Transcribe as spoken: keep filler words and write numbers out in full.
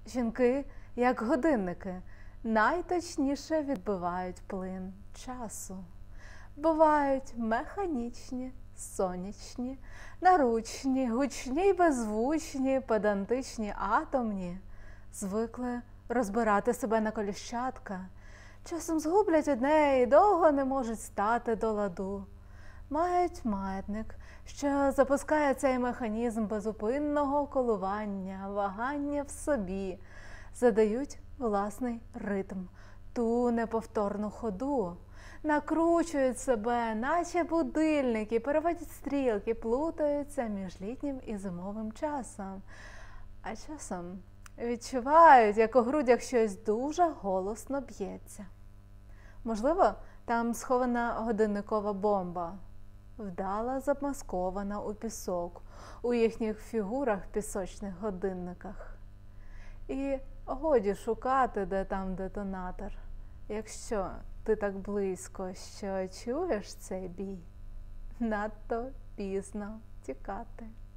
Жінки, як годинники, найточніше відбивають плин часу. Бувають механічні, сонячні, наручні, гучні й беззвучні, педантичні, атомні. Звикли розбирати себе на коліщатка. Часом згублять одне і довго не можуть стати до ладу. Мають маятник, що запускає цей механізм безупинного коливання, вагання в собі, задають власний ритм, ту неповторну ходу, накручують себе, наче будильники, переводять стрілки, плутаються між літнім і зимовим часом. А часом відчувають, як у грудях щось дуже голосно б'ється. Можливо, там схована годинникова бомба, вдало замаскована у пісок, у їхніх фігурах пісочних годинниках. І годі шукати, де там детонатор, якщо ти так близько, що чуєш цей бій, надто пізно тікати.